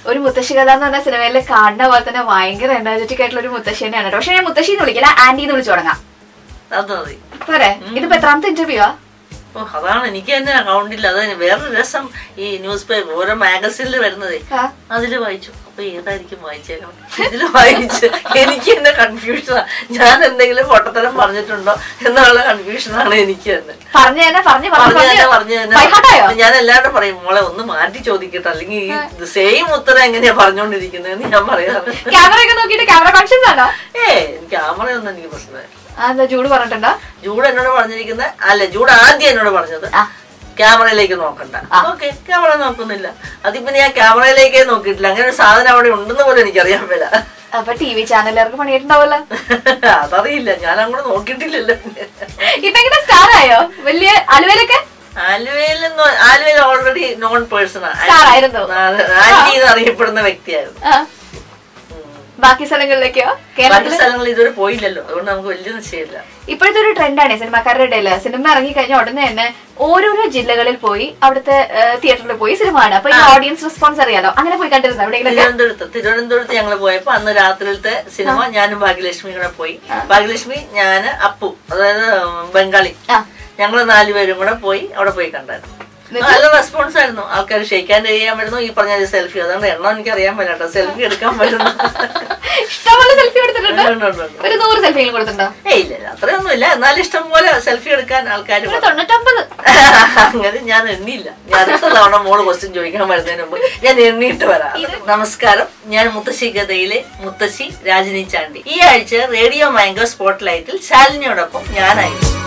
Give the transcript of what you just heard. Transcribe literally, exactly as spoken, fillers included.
ഒരു മുത്തശ്ശി കഥ എന്ന് പറഞ്ഞ സിനിമയിൽ കാണുന്ന പോലെ തന്നെ ഭയങ്കര എനർജറ്റിക് ആയിട്ടുള്ള ഒരു മുത്തശ്ശി തന്നെയാണ്. പക്ഷെ ഞാൻ മുത്തശ്ശി എന്ന് വിളിക്കില്ല, ആന്റി എന്ന് വിളിച്ചു തുടങ്ങാം. പോരെ? ഇതിപ്പോ എത്രാമത്തെ ഇന്റർവ്യൂ ആ? ഓ അതാണ് എനിക്ക് തന്നെ അക്കൗണ്ടില്ല. അത് വേറൊരു രസം, ഈ ന്യൂസ് പേപ്പർ ഓരോ മാഗസീനിൽ വരുന്നത് അതില് വായിച്ചു. അപ്പൊ ഏതായിരിക്കും വായിച്ചേക്കാം, ഇതില് വായിച്ചു. എനിക്ക് തന്നെ കൺഫ്യൂഷനാ, ഞാൻ എന്തെങ്കിലും പൊട്ടത്തരം പറഞ്ഞിട്ടുണ്ടോ എന്നുള്ള കൺഫ്യൂഷനാണ് എനിക്ക് തന്നെ. പറഞ്ഞു തന്നെ പറഞ്ഞു തന്നെ ഞാൻ എല്ലാവരും പറയും, മോളെ ഒന്ന് മാറ്റി ചോദിക്കട്ടെ, അല്ലെങ്കിൽ ഈ സെയിം ഉത്തരം എങ്ങനെയാ പറഞ്ഞോണ്ടിരിക്കുന്നതെന്ന് ഞാൻ പറയാറ്. ക്യാമറ ഒക്കെ നോക്കിട്ട് ക്യാമറ കോൺഷ്യസ് ആണോ? ഏ ക്യാമറയൊന്നും എനിക്ക് പ്രശ്നമില്ല. ജൂഡ് പറഞ്ഞിട്ടുണ്ടോ? ജൂഡ് എന്നോട് പറഞ്ഞിരിക്കുന്ന അല്ല, ജൂഡ് ആദ്യം എന്നോട് പറഞ്ഞത് ക്യാമറയിലേക്ക് നോക്കണ്ട. ഓക്കെ, ക്യാമറ നോക്കുന്നില്ല. അതിപ്പോ ഞാൻ ക്യാമറയിലേക്കേ നോക്കിയിട്ടില്ല. അങ്ങനെ ഒരു സാധനം അവിടെ ഉണ്ടെന്ന് പോലും എനിക്കറിയാൻ പറ്റില്ല. അപ്പൊ ടി വി ചാനലുകാർക്ക് പണിയിട്ടുണ്ടാവല്ലോ. അതറിയില്ല, ഞാൻ അങ്ങോട്ട് നോക്കിയിട്ടില്ലല്ലോ. ഇപ്പൊ എങ്ങനെ സ്റ്റാർ ആയോ? വലിയ ആലുവയിലൊക്കെ? ആലുവയിൽ ആലുവയിൽ ഓൾറെഡി നോൺ പേഴ്സൺ ആയിരുന്നു, ആന്റി എന്ന് അറിയപ്പെടുന്ന വ്യക്തിയായിരുന്നു. ബാക്കി സ്ഥലങ്ങളിലേക്കോ? ബാക്കി സ്ഥലങ്ങളിൽ ഇതുവരെ പോയില്ലല്ലോ, അതുകൊണ്ട് നമുക്ക് വലിയ നിശ്ചയമില്ല. ഇപ്പോഴത്തെ ഒരു ട്രെൻഡാണ് സിനിമാക്കാരുടെ ഇടയില്. സിനിമ ഇറങ്ങി കഴിഞ്ഞ ഉടനെ തന്നെ ഓരോരോ ജില്ലകളിൽ പോയി അവിടുത്തെ തിയേറ്ററിൽ പോയി സിനിമ കാണും. അപ്പൊ ഈ ഓഡിയൻസ് റെസ്പോൺസ് അറിയാലോ. അങ്ങനെ പോയി കണ്ടിരുന്നു എവിടെയെങ്കിലും? തിരുവനന്തപുരത്ത് തിരുവനന്തപുരത്ത് ഞങ്ങൾ പോയപ്പോ അന്ന് രാത്രിയിലത്തെ സിനിമ ഞാനും ഭാഗ്യലക്ഷ്മി കൂടെ പോയി. ഭാഗ്യലക്ഷ്മി, ഞാന്, അപ്പു, അതായത് ബംഗാളി, ഞങ്ങള് നാലുപേരും കൂടെ പോയി അവിടെ പോയി കണ്ടായിരുന്നു. നല്ല റെസ്പോൺസ് ആയിരുന്നു. ആൾക്കാർ ഷെയ്ക്കാൻ ചെയ്യാൻ വരുന്നു, ഈ പറഞ്ഞ സെൽഫി. അതുകൊണ്ട് എണ്ണം എനിക്ക് അറിയാൻ പറ്റാട്ടോ, സെൽഫി എടുക്കാൻ പറ്റുന്നു. ഇഷ്ടംപോലെ സെൽഫി എടുത്തിട്ടുണ്ട്. ഒരു നൂറ് സെൽഫികൾ കൊടുത്തിട്ടുണ്ടോ? ഏയ് ഇല്ല, അത്രയൊന്നും ഇല്ല. എന്നാലും ഇഷ്ടം പോലെ സെൽഫി എടുക്കാൻ ആൾക്കാർ. തൊണ്ണൂറ്റൊമ്പത്. അങ്ങനെ ഞാൻ എണ്ണിയില്ല. ഞാൻ അടുത്ത തവണ മോള് ക്വസ്റ്റ്യൻ ചോദിക്കാൻ വരുന്നതിന് മുമ്പ് ഞാൻ എണ്ണിയിട്ട് വരാം. നമസ്കാരം, ഞാൻ മുത്തശ്ശി കഥയിലെ മുത്തശ്ശി രാജിനി ചാണ്ടി. ഈ ആഴ്ച റേഡിയോ മാംഗോ സ്പോട്ട് ലൈറ്റിൽ ശാലിനിയോടൊപ്പം ഞാനായിരുന്നു.